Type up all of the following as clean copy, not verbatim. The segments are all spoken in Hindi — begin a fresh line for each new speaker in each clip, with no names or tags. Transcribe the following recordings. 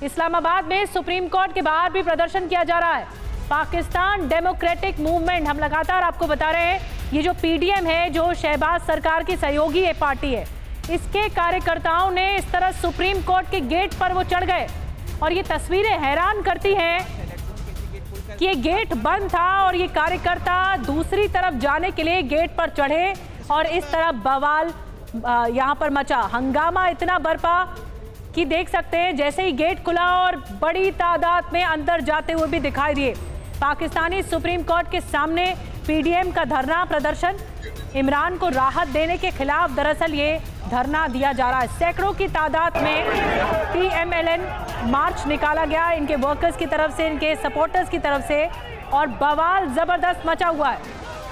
इस्लामाबाद में सुप्रीम कोर्ट के बाहर भी प्रदर्शन किया जा रहा है। पाकिस्तान डेमोक्रेटिक मूवमेंट, हम लगातार आपको बता रहे हैं, ये जो पीडीएम है, जो शहबाज सरकार की सहयोगी पार्टी है, इसके कार्यकर्ताओं ने इस तरह सुप्रीम कोर्ट के गेट पर वो चढ़ गए। और ये तस्वीरें हैरान करती हैं कि ये गेट बंद था और ये कार्यकर्ता दूसरी तरफ जाने के लिए गेट पर चढ़े और इस तरह बवाल यहाँ पर मचा, हंगामा इतना बरपा कि देख सकते हैं जैसे ही गेट खुला और बड़ी तादाद में अंदर जाते हुए भी दिखाई दिए। पाकिस्तानी सुप्रीम कोर्ट के सामने पीडीएम का धरना प्रदर्शन, इमरान को राहत देने के खिलाफ दरअसल ये धरना दिया जा रहा है। सैकड़ों की तादाद में पीएमएलएन मार्च निकाला गया इनके वर्कर्स की तरफ से, इनके सपोर्टर्स की तरफ से, और बवाल जबरदस्त मचा हुआ है।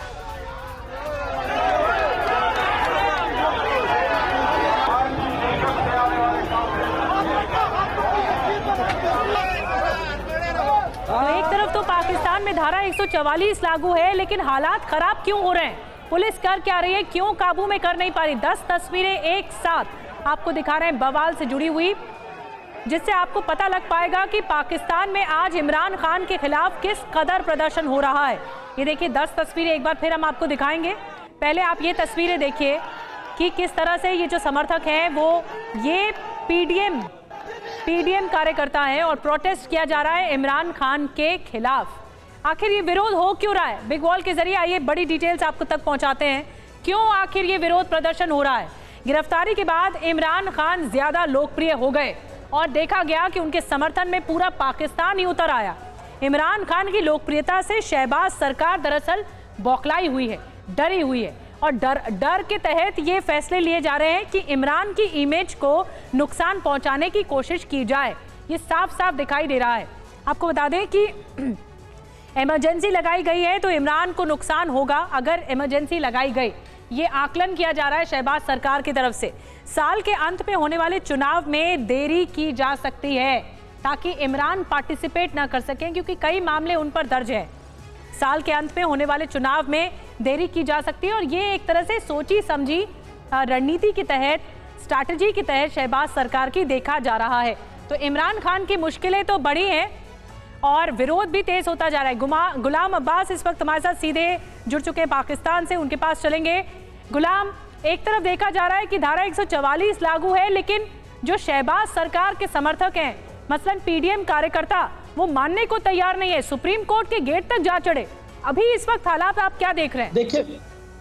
तो एक तरफ तो पाकिस्तान में धारा 144 लागू है, लेकिन हालात खराब क्यों हो रहे हैं? पुलिस कर क्या रही है, क्यों काबू में कर नहीं पा रही? 10 तस्वीरें एक साथ आपको दिखा रहे हैं बवाल से जुड़ी हुई, जिससे आपको पता लग पाएगा कि पाकिस्तान में आज इमरान खान के खिलाफ किस कदर प्रदर्शन हो रहा है। ये देखिए 10 तस्वीरें एक बार फिर हम आपको दिखाएंगे। पहले आप ये तस्वीरें देखिए कि किस तरह से ये जो समर्थक हैं वो ये पीडीएम कार्यकर्ता हैं और प्रोटेस्ट किया जा रहा है इमरान खान के खिलाफ। आखिर ये विरोध हो क्यों रहा है? बिग वॉल के जरिए आइए बड़ी डिटेल्स आपको तक पहुंचाते हैं, क्यों आखिर ये विरोध प्रदर्शन हो रहा है। गिरफ्तारी के बाद इमरान खान ज्यादा लोकप्रिय हो गए और देखा गया कि उनके समर्थन में पूरा पाकिस्तान ही उतर आया। इमरान खान की लोकप्रियता से शहबाज सरकार दरअसल बौखलाई हुई है, डरी हुई है, और डर के तहत ये फैसले लिए जा रहे हैं कि इमरान की इमेज को नुकसान पहुंचाने की कोशिश की जाए। ये साफ साफ दिखाई दे रहा है। आपको बता दें कि इमरजेंसी लगाई गई है तो इमरान को नुकसान होगा अगर इमरजेंसी लगाई गई, ये आकलन किया जा रहा है शहबाज सरकार की तरफ से। साल के अंत में होने वाले चुनाव में देरी की जा सकती है ताकि इमरान पार्टिसिपेट ना कर सकें, क्योंकि कई मामले उन पर दर्ज है। साल के अंत में होने वाले चुनाव में देरी की जा सकती है और ये एक तरह से सोची समझी रणनीति के तहत, स्ट्रैटेजी के तहत शहबाज सरकार की देखा जा रहा है। तो इमरान खान की मुश्किलें तो बड़ी हैं और विरोध भी तेज होता जा रहा है। गुलाम अब्बास इस वक्त हमारे साथ सीधे जुड़ चुके हैं पाकिस्तान से, उनके पास चलेंगे। गुलाम, एक तरफ देखा जा रहा है कि धारा 144 लागू है, लेकिन जो शहबाज सरकार के समर्थक हैं, मसलन पीडीएम कार्यकर्ता, वो मानने को तैयार नहीं है, सुप्रीम कोर्ट के गेट तक जा चढ़े। अभी इस वक्त हालात आप क्या देख रहे हैं?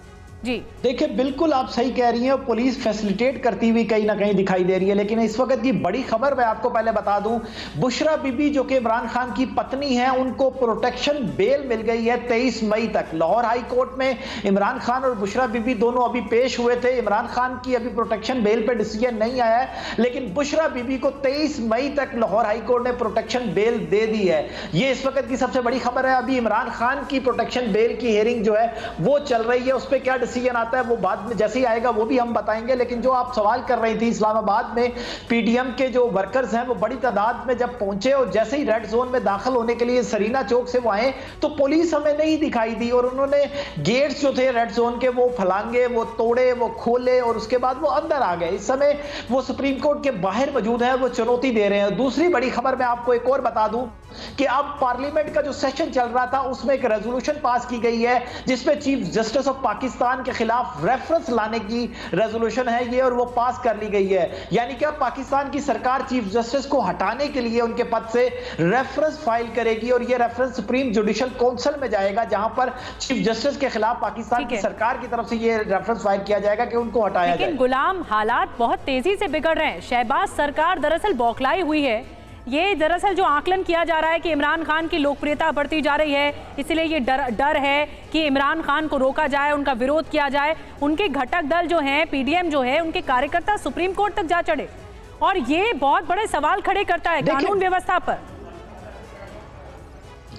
देखिए बिल्कुल आप सही कह रही हैं, पुलिस फैसिलिटेट करती हुई कहीं ना कहीं दिखाई दे रही है। लेकिन इस वक्त की बड़ी खबर मैं आपको पहले बता दूं, बुशरा बीबी जो कि इमरान खान की पत्नी है, उनको प्रोटेक्शन बेल मिल गई है 23 मई तक। लाहौर हाई कोर्ट में इमरान खान और बुशरा बीबी दोनों अभी पेश हुए थे। इमरान खान की अभी प्रोटेक्शन बेल पर डिसीजन नहीं आया है, लेकिन बुशरा बीबी को 23 मई तक लाहौर हाई कोर्ट ने प्रोटेक्शन बेल दे दी है। ये इस वक्त की सबसे बड़ी खबर है। अभी इमरान खान की प्रोटेक्शन बेल की हियरिंग जो है वो चल रही है, उस पर क्या डिसीजन आता है वो बाद में जैसे ही आएगा वो भी हम बताएंगे। लेकिन जो आप सवाल कर रही थी, इस्लामाबाद में पीडीएम के जो वर्कर्स हैं वो बड़ी तादाद में जब पहुंचे और जैसे ही रेड जोन में दाखिल होने के लिए सरीना चौक से वो आए तो पुलिस हमें नहीं दिखाई दी और उन्होंने गेट्स जो थे रेड जोन के वो फलांगे, वो तोड़े, वो खोले और उसके बाद वो अंदर आ गए। इस समय वो सुप्रीम कोर्ट के बाहर मौजूद है, वो चुनौती दे रहे हैं। दूसरी बड़ी खबर मैं आपको एक और बता दूं कि अब पार्लियामेंट का जो सेशन चल रहा था उसमें एक रेजोल्यूशन पास की गई है जिसमें चीफ जस्टिस ऑफ पाकिस्तान के खिलाफ रेफरेंस लाने की रेजोल्यूशन है ये, और वो पास कर ली गई है। यानी कि अब पाकिस्तान की सरकार चीफ जस्टिस को हटाने के लिए उनके पद से रेफरेंस फाइल करेगी और ये रेफरेंस सुप्रीम जुडिशियल काउंसिल में जाएगा, जहां पर चीफ जस्टिस के खिलाफ पाकिस्तान की सरकार की तरफ से ये रेफरेंस फाइल किया जाएगा कि उनको हटाया जाए।
लेकिन गुलाम, हालात बहुत तेजी से बिगड़ रहे हैं। शहबाज सरकार दरअसल बौखलाई हुई है। ये दरअसल जो आकलन किया जा रहा है कि इमरान खान की लोकप्रियता बढ़ती जा रही है, इसलिए ये डर है कि इमरान खान को रोका जाए, उनका विरोध किया जाए। उनके घटक दल जो हैं, पीडीएम जो है, उनके कार्यकर्ता सुप्रीम कोर्ट तक जा चढ़े और ये बहुत बड़े सवाल खड़े करता है कानून व्यवस्था पर।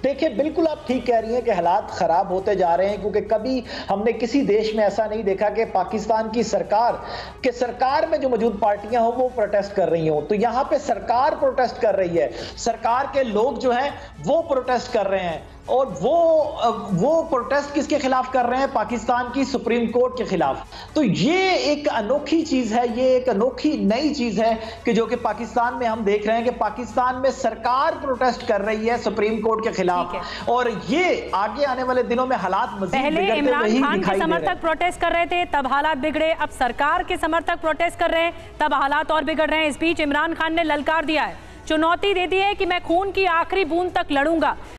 देखिए बिल्कुल आप ठीक कह रही हैं कि हालात खराब होते जा रहे हैं, क्योंकि कभी हमने किसी देश में ऐसा नहीं देखा कि पाकिस्तान की सरकार में जो मौजूद पार्टियां हो वो प्रोटेस्ट कर रही हो। तो यहां पे सरकार प्रोटेस्ट कर रही है, सरकार के लोग जो हैं वो प्रोटेस्ट कर रहे हैं, और वो प्रोटेस्ट किसके खिलाफ कर रहे हैं? पाकिस्तान की सुप्रीम कोर्ट के खिलाफ। तो ये एक अनोखी चीज है, ये एक अनोखी नई चीज है कि जो कि पाकिस्तान में हम देख रहे हैं कि पाकिस्तान में सरकार प्रोटेस्ट कर रही है सुप्रीम कोर्ट के खिलाफ, और ये आगे आने वाले दिनों में हालात मजीद बिगड़ते हुए ही दिखाई दे रहे हैं।
इमरान खान के समर्थक प्रोटेस्ट कर रहे थे, तब हालात बिगड़े, अब सरकार के समर्थक प्रोटेस्ट कर रहे हैं, तब हालात और बिगड़ रहे हैं। इस बीच इमरान खान ने ललकार दिया है, चुनौती दे दी है कि मैं खून की आखिरी बूंद तक लड़ूंगा।